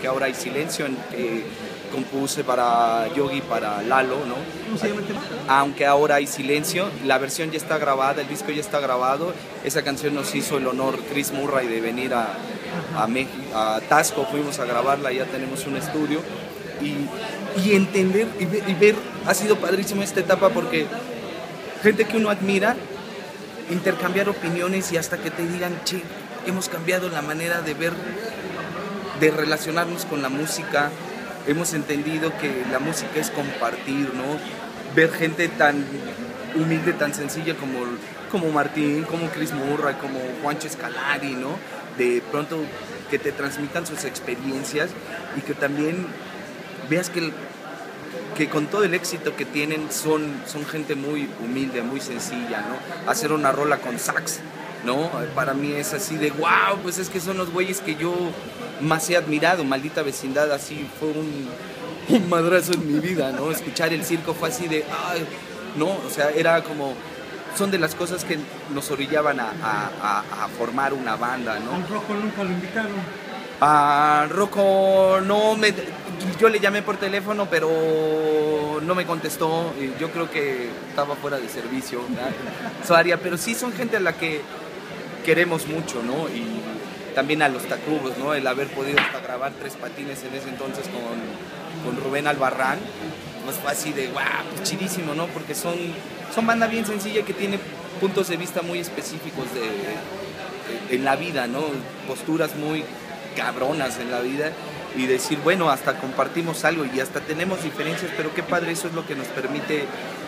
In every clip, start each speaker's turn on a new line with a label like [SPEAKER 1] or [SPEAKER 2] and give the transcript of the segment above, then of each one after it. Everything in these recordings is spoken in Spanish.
[SPEAKER 1] Aunque ahora hay silencio, compuse para Yogi, para Lalo, ¿no?
[SPEAKER 2] ¿Cómo se llama el tema?
[SPEAKER 1] Aunque ahora hay silencio, la versión ya está grabada, el disco ya está grabado. Esa canción nos hizo el honor Chris Murray de venir a México, a Tasco, fuimos a grabarla, ya tenemos un estudio. Y entender y ver, ha sido padrísimo esta etapa porque gente que uno admira, intercambiar opiniones y hasta que te digan, che, hemos cambiado la manera de ver, de relacionarnos con la música, hemos entendido que la música es compartir, ¿no? Ver gente tan humilde, tan sencilla como Martín, como Chris Murray, como Juancho Escalari, ¿no? De pronto que te transmitan sus experiencias y que también veas que con todo el éxito que tienen son gente muy humilde, muy sencilla, ¿no? Hacer una rola con sax, ¿no? Para mí es así de wow, pues es que son los güeyes que yo más he admirado. Maldita Vecindad así fue un madrazo en mi vida, ¿no? Escuchar El Circo fue así de ay, ¿no? O sea, era como son de las cosas que nos orillaban a formar una banda, ¿no?
[SPEAKER 2] Al Rocco nunca lo invitaron.
[SPEAKER 1] A Rocco yo le llamé por teléfono, pero no me contestó. Yo creo que estaba fuera de servicio, ¿verdad? Su área, pero sí son gente a la que queremos mucho, ¿no? Y también a los Tacubos, ¿no? El haber podido hasta grabar Tres Patines en ese entonces con Rubén Albarrán, pues fue así de guau, pues chidísimo, ¿no? Porque son banda bien sencilla que tiene puntos de vista muy específicos en la vida, ¿no? Posturas muy cabronas en la vida y decir, bueno, hasta compartimos algo y hasta tenemos diferencias, pero qué padre, eso es lo que nos permite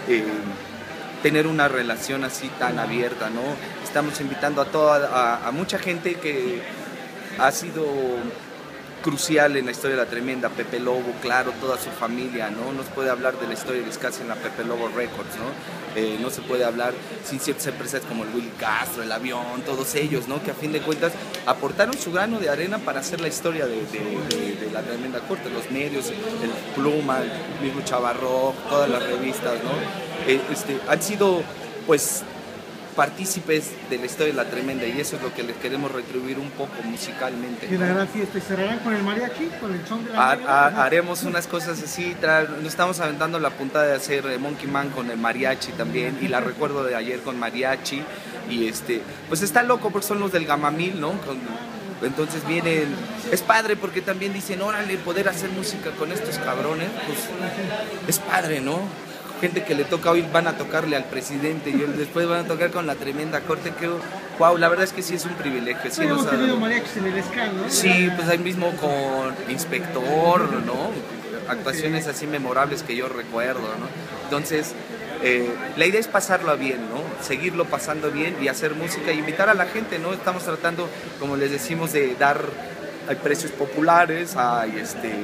[SPEAKER 1] tener una relación así tan abierta, ¿no? Estamos invitando a mucha gente que ha sido crucial en la historia de La Tremenda. Pepe Lobo, claro, toda su familia, ¿no? No se puede hablar de la historia de Escassi en la Pepe Lobo Records, ¿no? No se puede hablar sin ciertas empresas como el Willy Castro, el Avión, todos ellos, ¿no? Que a fin de cuentas aportaron su grano de arena para hacer la historia de La Tremenda Corte, los medios, el Pluma, el mismo Chavarro, todas las revistas, ¿no? Han sido, pues, partícipes de la historia de La Tremenda y eso es lo que les queremos retribuir un poco musicalmente.
[SPEAKER 2] ¿Y la gran fiesta? ¿Y cerrarán con el mariachi? ¿Con el son de la
[SPEAKER 1] haremos unas cosas así, nos estamos aventando la puntada de hacer Monkey Man con el mariachi también y la recuerdo de ayer con mariachi y pues está loco porque son los del Gamamil, ¿no? Entonces vienen, es padre porque también dicen, órale, poder hacer música con estos cabrones, pues es padre, ¿no? Gente que le toca hoy van a tocarle al presidente y después van a tocar con La Tremenda Corte, que wow, la verdad es que sí es un privilegio. Sí,
[SPEAKER 2] hemos tenido mariachis en el Sky, ¿no?
[SPEAKER 1] Sí, pues ahí mismo con Inspector, ¿no? Actuaciones así memorables que yo recuerdo, ¿no? Entonces, la idea es pasarlo bien, ¿no? Seguirlo pasando bien y hacer música y invitar a la gente, ¿no? Estamos tratando, como les decimos, de dar, hay precios populares, hay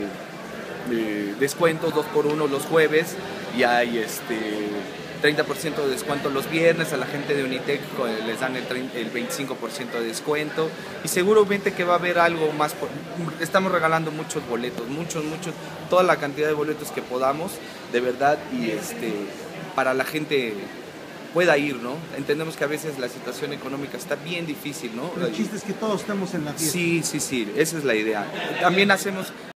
[SPEAKER 1] descuentos 2x1 los jueves y hay 30% de descuento los viernes. A la gente de Unitec les dan el 25% de descuento y seguramente que va a haber algo más. Estamos regalando muchos boletos, muchos, toda la cantidad de boletos que podamos, de verdad, y para la gente pueda ir, ¿no? Entendemos que a veces la situación económica está bien difícil, ¿no?
[SPEAKER 2] Pero el chiste es que todos estamos en la fiesta.
[SPEAKER 1] Sí, esa es la idea. También hacemos